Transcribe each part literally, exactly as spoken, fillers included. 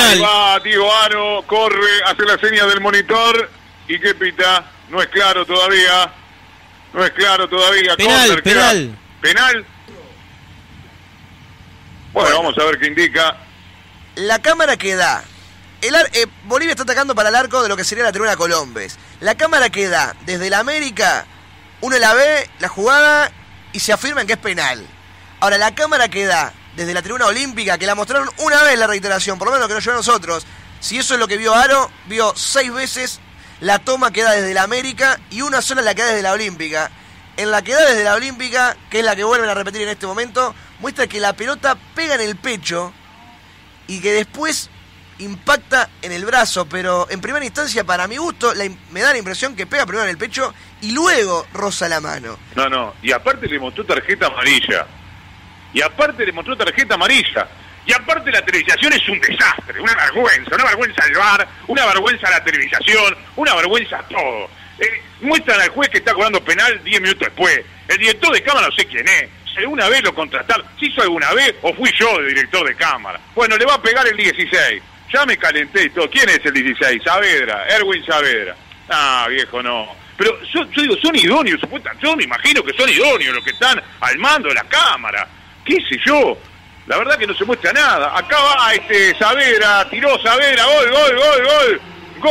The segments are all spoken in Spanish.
penal. Va Diego Aro, corre, hace la seña del monitor. ¿Y qué pita? No es claro todavía. No es claro todavía. Penal, Corner, penal. ¿Penal? Bueno, vamos a ver qué indica. La cámara que da. El ar- eh, Bolivia está atacando para el arco de lo que sería la tribuna Colombes. La cámara que da desde la América, uno la ve, la jugada, y se afirma en que es penal. Ahora, la cámara que da desde la tribuna olímpica, que la mostraron una vez la reiteración, por lo menos que nos llevó a nosotros, si eso es lo que vio Aro, vio seis veces la toma que da desde la América y una sola la que da desde la olímpica. En la que da desde la olímpica, que es la que vuelven a repetir en este momento, muestra que la pelota pega en el pecho y que después impacta en el brazo, pero en primera instancia, para mi gusto, la, me da la impresión que pega primero en el pecho y luego roza la mano. No, no, y aparte le mostró tarjeta amarilla. Y aparte le mostró tarjeta amarilla. Y aparte la televisación es un desastre, una vergüenza, una vergüenza al V A R, una vergüenza la televisación, una vergüenza todo. Eh, muestran al juez que está cobrando penal diez minutos después. El director de cámara no sé quién es. Si alguna vez lo contrataron, ¿se hizo alguna vez o fui yo de director de cámara? Bueno, le va a pegar el dieciséis. Ya me calenté y todo. ¿Quién es el dieciséis? Saavedra, Erwin Saavedra. Ah, viejo, no. Pero yo, yo digo, son idóneos, supuestamente. Yo me imagino que son idóneos los que están al mando de la cámara. ¿Qué sé yo? La verdad que no se muestra nada. Acá va este Saavedra, tiró Saavedra, gol, gol, gol, gol.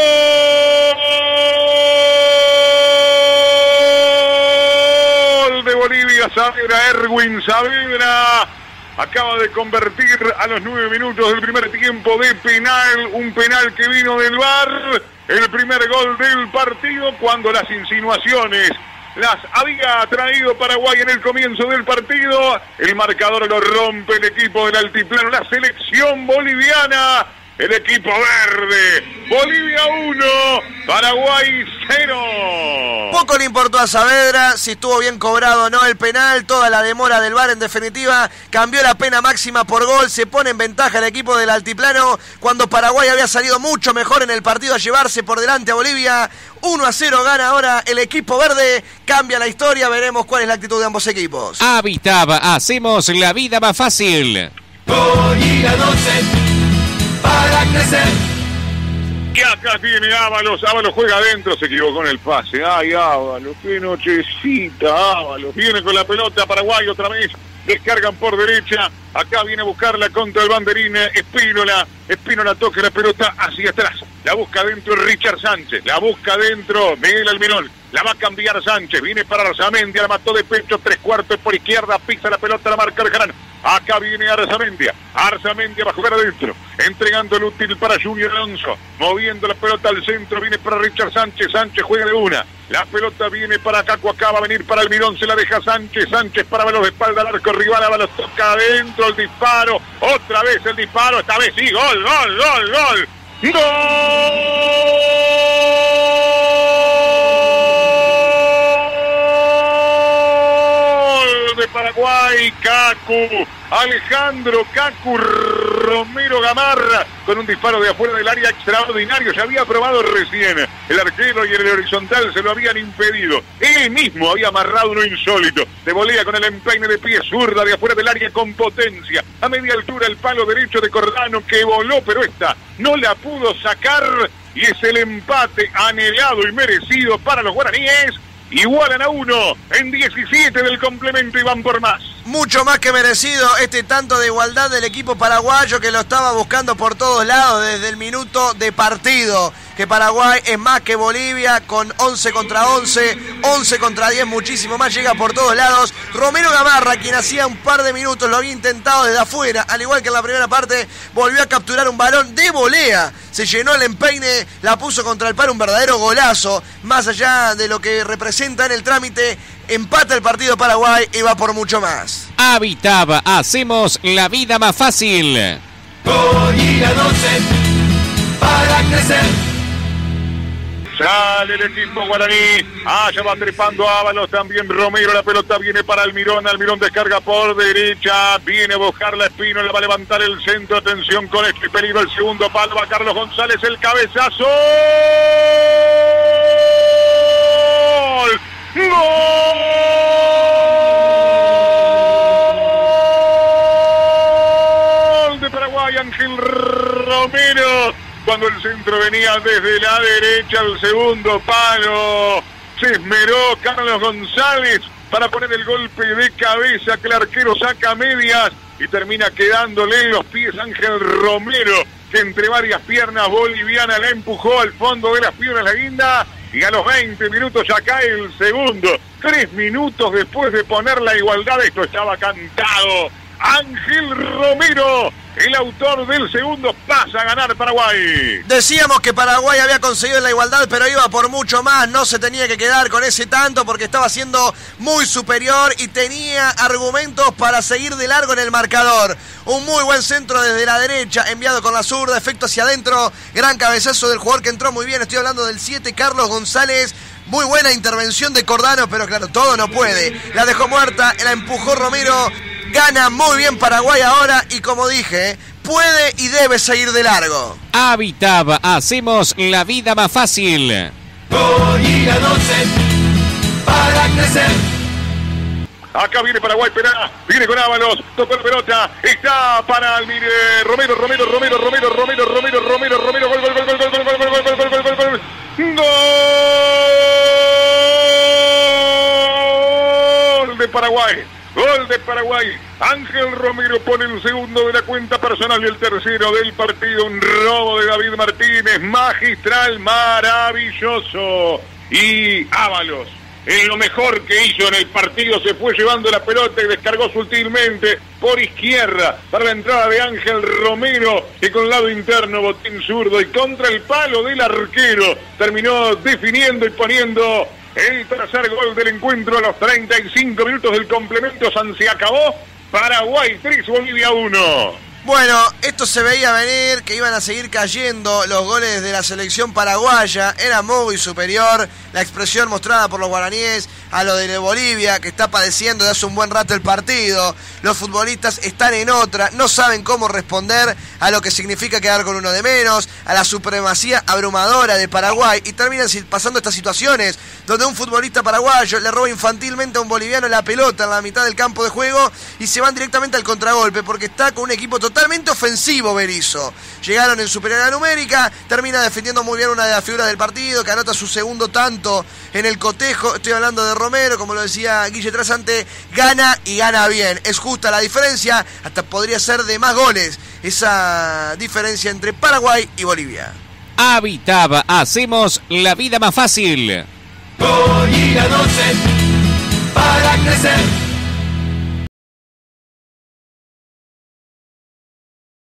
¡Gol de Bolivia! Saavedra, Erwin Saavedra. Acaba de convertir a los nueve minutos del primer tiempo de penal, un penal que vino del V A R, el primer gol del partido, cuando las insinuaciones las había traído Paraguay en el comienzo del partido. El marcador lo rompe el equipo del altiplano, la selección boliviana, el equipo verde. Bolivia uno, Paraguay cero. Poco le importó a Saavedra si estuvo bien cobrado o no el penal, toda la demora del V A R en definitiva cambió la pena máxima por gol, se pone en ventaja el equipo del altiplano cuando Paraguay había salido mucho mejor en el partido a llevarse por delante a Bolivia. uno a cero gana ahora el equipo verde, cambia la historia, veremos cuál es la actitud de ambos equipos. Habitab, hacemos la vida más fácil. Bolivia doce para crecer. Y acá tiene Ábalos, Ábalos juega adentro, se equivocó en el pase. Ay, Ábalos, qué nochecita, Ábalos. Viene con la pelota Paraguay otra vez, descargan por derecha. Acá viene a buscarla contra el banderín Espínola. Espínola toca la pelota hacia atrás. La busca adentro Richard Sánchez. La busca adentro Miguel Almirón. La va a cambiar Sánchez. Viene para Arzamendia. La mató de pecho. Tres cuartos por izquierda. Pisa la pelota. La marca Arjarán. Acá viene Arzamendia. Arzamendia va a jugar adentro. Entregando el útil para Junior Alonso. Moviendo la pelota al centro. Viene para Richard Sánchez. Sánchez juega de una. La pelota viene para Caco. Acá va a venir para Almirón. Se la deja Sánchez. Sánchez para Ábalos de espalda al arco rival. Ábalos toca adentro. El disparo. Otra vez el disparo. Esta vez sí. Gol, gol, gol, gol. ¡Gol de Paraguay! Cacu, Alejandro Cacu Romero Gamarra, con un disparo de afuera del área extraordinario. Ya había probado recién el arquero y el horizontal se lo habían impedido. Él mismo había amarrado uno insólito. De volea con el empeine de pie zurda de afuera del área con potencia. A media altura el palo derecho de Cordano que voló, pero esta no la pudo sacar. Y es el empate anhelado y merecido para los guaraníes. Igualan a uno en diecisiete del complemento y van por más. Mucho más que merecido este tanto de igualdad del equipo paraguayo que lo estaba buscando por todos lados desde el minuto de partido. Que Paraguay es más que Bolivia con once contra once, once contra diez, muchísimo más, llega por todos lados. Romero Gamarra, quien hacía un par de minutos lo había intentado desde afuera, al igual que en la primera parte, volvió a capturar un balón de volea. Se llenó el empeine, la puso contra el palo, un verdadero golazo. Más allá de lo que representa en el trámite, empata el partido Paraguay y va por mucho más. Habitab, hacemos la vida más fácil. Bolivia doce para crecer. Sale el equipo guaraní. Ah, ya va trepando Ábalos. También Romero. La pelota viene para Almirón. Almirón descarga por derecha. Viene a buscar la Espino. Le va a levantar el centro. Atención con este peligro. El segundo palo. Va Carlos González. El cabezazo. ¡Gol! ¡Gol! De Paraguay. Ángel Romero. Cuando el centro venía desde la derecha, el segundo palo. Se esmeró Carlos González para poner el golpe de cabeza que el arquero saca a medias y termina quedándole en los pies Ángel Romero, que entre varias piernas bolivianas la empujó al fondo de las piernas la guinda. Y a los veinte minutos ya cae el segundo. Tres minutos después de poner la igualdad, esto estaba cantado. Ángel Romero, el autor del segundo, pasa a ganar Paraguay. Decíamos que Paraguay había conseguido la igualdad, pero iba por mucho más. No se tenía que quedar con ese tanto porque estaba siendo muy superior y tenía argumentos para seguir de largo en el marcador. Un muy buen centro desde la derecha, enviado con la zurda, efecto hacia adentro. Gran cabezazo del jugador que entró muy bien. Estoy hablando del siete, Carlos González. Muy buena intervención de Cordano, pero claro, todo no puede. La dejó muerta, la empujó Romero. Gana muy bien Paraguay ahora y, como dije, puede y debe seguir de largo. Habitab, hacemos la vida más fácil. Goyila doce para crecer. Acá viene Paraguay, Perá, viene con Ábalos, tocó la pelota, está para el mire, Romero, Romero, Romero, Romero, Romero, Romero, Romero, Romero, gol, gol, gol, gol, gol, gol, gol, gol, gol, gol, gol, gol, gol, gol de Paraguay. Gol de Paraguay. Ángel Romero pone el segundo de la cuenta personal y el tercero del partido. Un robo de David Martínez. Magistral, maravilloso. Y Ábalos, en lo mejor que hizo en el partido, se fue llevando la pelota y descargó sutilmente por izquierda para la entrada de Ángel Romero, que con el lado interno, botín zurdo y contra el palo del arquero, terminó definiendo y poniendo el tercer gol del encuentro a los treinta y cinco minutos del complemento. Se acabó. Paraguay tres, Bolivia uno. Bueno, esto se veía venir, que iban a seguir cayendo los goles de la selección paraguaya. Era muy superior la expresión mostrada por los guaraníes a lo de Bolivia, que está padeciendo de hace un buen rato el partido. Los futbolistas están en otra, no saben cómo responder a lo que significa quedar con uno de menos, a la supremacía abrumadora de Paraguay, y terminan pasando estas situaciones donde un futbolista paraguayo le roba infantilmente a un boliviano la pelota en la mitad del campo de juego y se van directamente al contragolpe porque está con un equipo totalmente ofensivo Berizzo. Llegaron en superioridad numérica, termina defendiendo muy bien una de las figuras del partido, que anota su segundo tanto en el cotejo. Estoy hablando de Romero, como lo decía Guille Trasante, gana y gana bien. Es justa la diferencia, hasta podría ser de más goles esa diferencia entre Paraguay y Bolivia. Habitab, hacemos la vida más fácil. Goyila doce para crecer.